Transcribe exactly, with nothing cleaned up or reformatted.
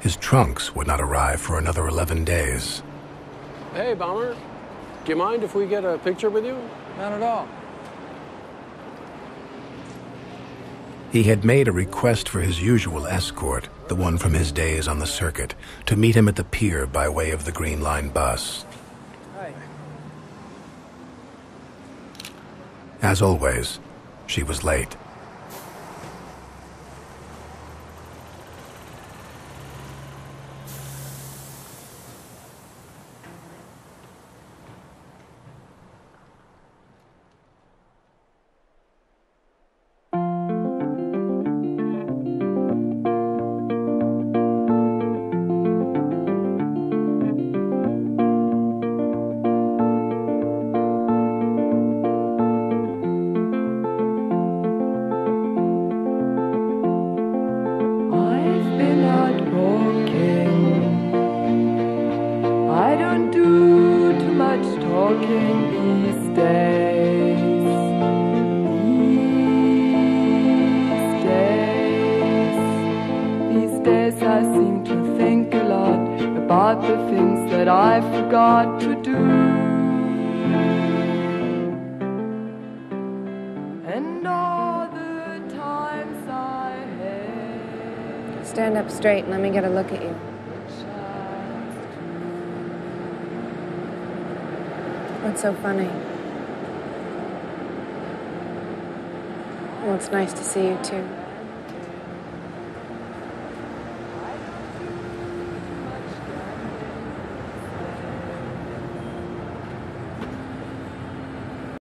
His trunks would not arrive for another eleven days. Hey, Bomber. Do you mind if we get a picture with you? Not at all. He had made a request for his usual escort, the one from his days on the circuit, to meet him at the pier by way of the Green Line bus. Hi. As always, she was late. Stand up straight and let me get a look at you. What's so funny? Well, it's nice to see you too.